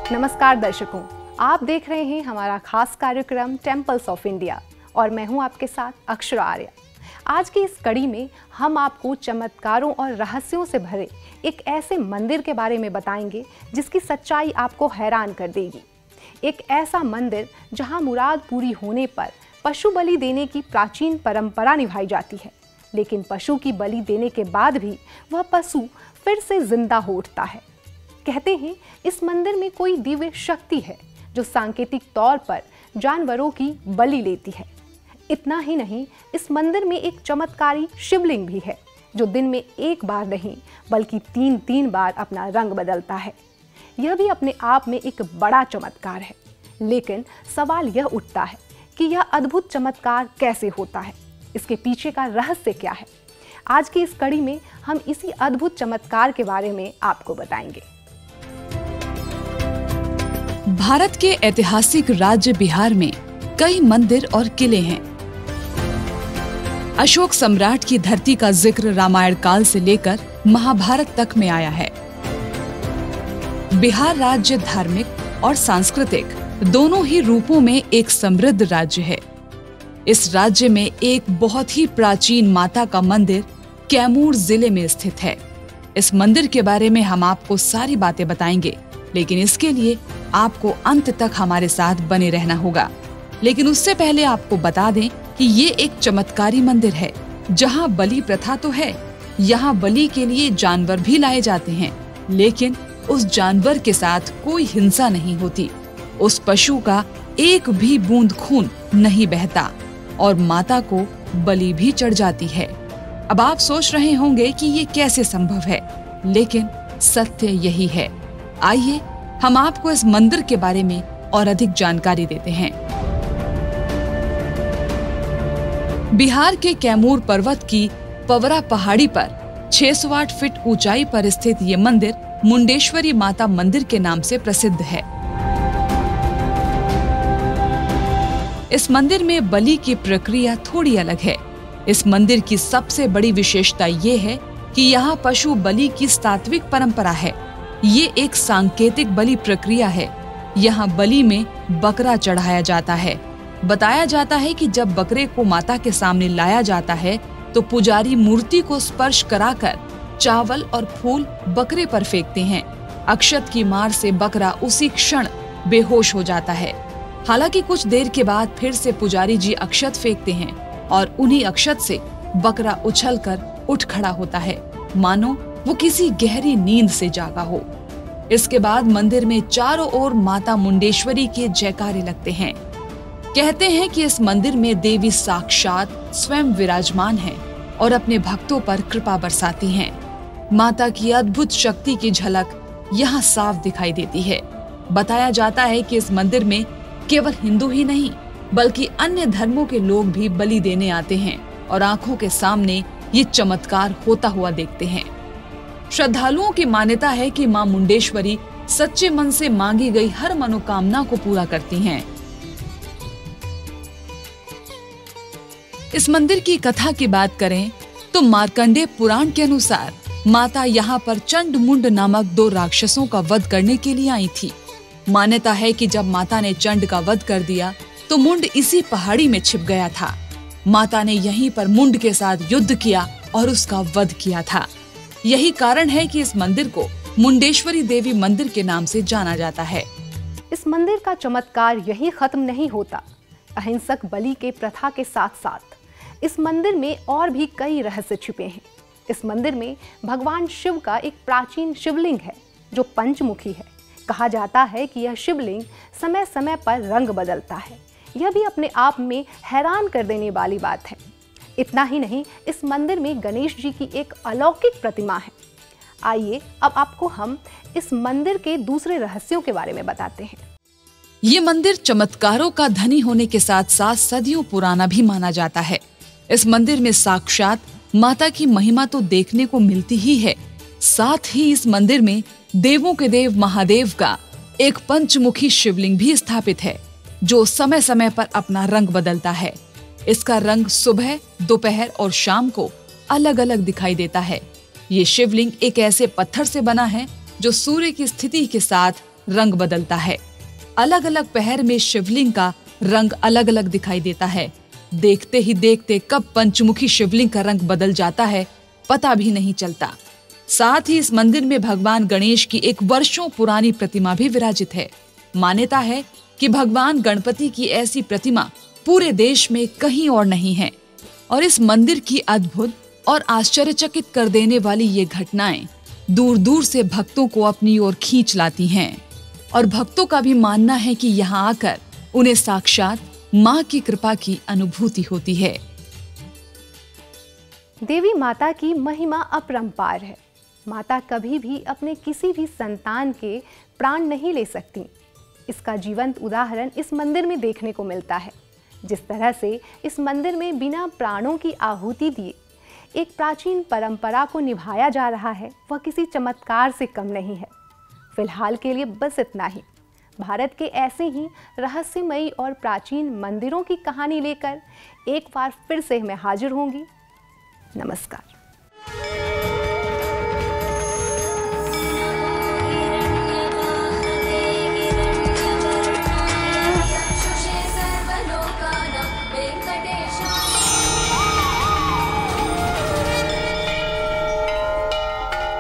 नमस्कार दर्शकों, आप देख रहे हैं हमारा खास कार्यक्रम टेम्पल्स ऑफ इंडिया और मैं हूं आपके साथ अक्षरा आर्या। आज की इस कड़ी में हम आपको चमत्कारों और रहस्यों से भरे एक ऐसे मंदिर के बारे में बताएंगे जिसकी सच्चाई आपको हैरान कर देगी। एक ऐसा मंदिर जहां मुराद पूरी होने पर पशु बलि देने की प्राचीन परंपरा निभाई जाती है, लेकिन पशु की बलि देने के बाद भी वह पशु फिर से जिंदा हो उठता है। कहते हैं इस मंदिर में कोई दिव्य शक्ति है जो सांकेतिक तौर पर जानवरों की बलि लेती है। इतना ही नहीं, इस मंदिर में एक चमत्कारी शिवलिंग भी है जो दिन में एक बार नहीं बल्कि तीन बार अपना रंग बदलता है। यह भी अपने आप में एक बड़ा चमत्कार है, लेकिन सवाल यह उठता है कि यह अद्भुत चमत्कार कैसे होता है, इसके पीछे का रहस्य क्या है। आज की इस कड़ी में हम इसी अद्भुत चमत्कार के बारे में आपको बताएंगे। भारत के ऐतिहासिक राज्य बिहार में कई मंदिर और किले हैं। अशोक सम्राट की धरती का जिक्र रामायण काल से लेकर महाभारत तक में आया है। बिहार राज्य धार्मिक और सांस्कृतिक दोनों ही रूपों में एक समृद्ध राज्य है। इस राज्य में एक बहुत ही प्राचीन माता का मंदिर कैमूर जिले में स्थित है। इस मंदिर के बारे में हम आपको सारी बातें बताएंगे, लेकिन इसके लिए आपको अंत तक हमारे साथ बने रहना होगा। लेकिन उससे पहले आपको बता दें कि ये एक चमत्कारी मंदिर है जहां बलि प्रथा तो है, यहाँ बलि के लिए जानवर भी लाए जाते हैं, लेकिन उस जानवर के साथ कोई हिंसा नहीं होती। उस पशु का एक भी बूंद खून नहीं बहता और माता को बलि भी चढ़ जाती है। अब आप सोच रहे होंगे कि ये कैसे संभव है, लेकिन सत्य यही है। आइए हम आपको इस मंदिर के बारे में और अधिक जानकारी देते हैं। बिहार के कैमूर पर्वत की पवरा पहाड़ी पर 608 फीट ऊंचाई पर स्थित ये मंदिर मुंडेश्वरी माता मंदिर के नाम से प्रसिद्ध है। इस मंदिर में बलि की प्रक्रिया थोड़ी अलग है। इस मंदिर की सबसे बड़ी विशेषता ये है कि यहाँ पशु बलि की सात्विक परंपरा है। ये एक सांकेतिक बलि प्रक्रिया है। यहाँ बलि में बकरा चढ़ाया जाता है। बताया जाता है कि जब बकरे को माता के सामने लाया जाता है तो पुजारी मूर्ति को स्पर्श कराकर चावल और फूल बकरे पर फेंकते हैं। अक्षत की मार से बकरा उसी क्षण बेहोश हो जाता है। हालांकि कुछ देर के बाद फिर से पुजारी जी अक्षत फेंकते हैं और उन्हीं अक्षत से बकरा उछलकर उठ खड़ा होता है, मानो वो किसी गहरी नींद से जागा हो। इसके बाद मंदिर में चारों ओर माता मुंडेश्वरी के जयकारे लगते हैं। कहते हैं कि इस मंदिर में देवी साक्षात स्वयं विराजमान हैं और अपने भक्तों पर कृपा बरसाती हैं। माता की अद्भुत शक्ति की झलक यहाँ साफ दिखाई देती है। बताया जाता है कि इस मंदिर में केवल हिंदू ही नहीं बल्कि अन्य धर्मों के लोग भी बलि देने आते हैं और आंखों के सामने ये चमत्कार होता हुआ देखते हैं। श्रद्धालुओं की मान्यता है कि मां मुंडेश्वरी सच्चे मन से मांगी गई हर मनोकामना को पूरा करती हैं। इस मंदिर की कथा की बात करें तो मार्कंडेय पुराण के अनुसार माता यहाँ पर चंड मुंड नामक 2 राक्षसों का वध करने के लिए आई थी। मान्यता है कि जब माता ने चंड का वध कर दिया तो मुंड इसी पहाड़ी में छिप गया था। माता ने यहीं पर मुंड के साथ युद्ध किया और उसका वध किया था। यही कारण है कि इस मंदिर को मुंडेश्वरी देवी मंदिर के नाम से जाना जाता है। इस मंदिर का चमत्कार यही खत्म नहीं होता। अहिंसक बलि के प्रथा के साथ साथ इस मंदिर में और भी कई रहस्य छिपे हैं। इस मंदिर में भगवान शिव का एक प्राचीन शिवलिंग है जो पंचमुखी है। कहा जाता है कि यह शिवलिंग समय समय पर रंग बदलता है। यह भी अपने आप में हैरान कर देने वाली बात है। इतना ही नहीं, इस मंदिर में गणेश जी की एक अलौकिक प्रतिमा है। आइए अब आपको हम इस मंदिर के दूसरे रहस्यों के बारे में बताते हैं। ये मंदिर चमत्कारों का धनी होने के साथ साथ सदियों पुराना भी माना जाता है। इस मंदिर में साक्षात माता की महिमा तो देखने को मिलती ही है, साथ ही इस मंदिर में देवों के देव महादेव का एक पंचमुखी शिवलिंग भी स्थापित है जो समय समय पर अपना रंग बदलता है। इसका रंग सुबह, दोपहर और शाम को अलग अलग दिखाई देता है। ये शिवलिंग एक ऐसे पत्थर से बना है जो सूर्य की स्थिति के साथ रंग बदलता है। अलग अलग पहर में शिवलिंग का रंग अलग अलग दिखाई देता है। देखते ही देखते कब पंचमुखी शिवलिंग का रंग बदल जाता है पता भी नहीं चलता। साथ ही इस मंदिर में भगवान गणेश की एक वर्षों पुरानी प्रतिमा भी विराजित है। मान्यता है कि भगवान गणपति की ऐसी प्रतिमा पूरे देश में कहीं और नहीं है। और इस मंदिर की अद्भुत और आश्चर्यचकित कर देने वाली ये घटनाएं दूर दूर से भक्तों को अपनी ओर खींच लाती हैं। और भक्तों का भी मानना है कि यहाँ आकर उन्हें साक्षात माँ की कृपा की अनुभूति होती है। देवी माता की महिमा अपरंपार है। माता कभी भी अपने किसी भी संतान के प्राण नहीं ले सकती। इसका जीवंत उदाहरण इस मंदिर में देखने को मिलता है। जिस तरह से इस मंदिर में बिना प्राणों की आहुति दिए एक प्राचीन परंपरा को निभाया जा रहा है, वह किसी चमत्कार से कम नहीं है। फिलहाल के लिए बस इतना ही। भारत के ऐसे ही रहस्यमयी और प्राचीन मंदिरों की कहानी लेकर एक बार फिर से मैं हाजिर होंगी। नमस्कार।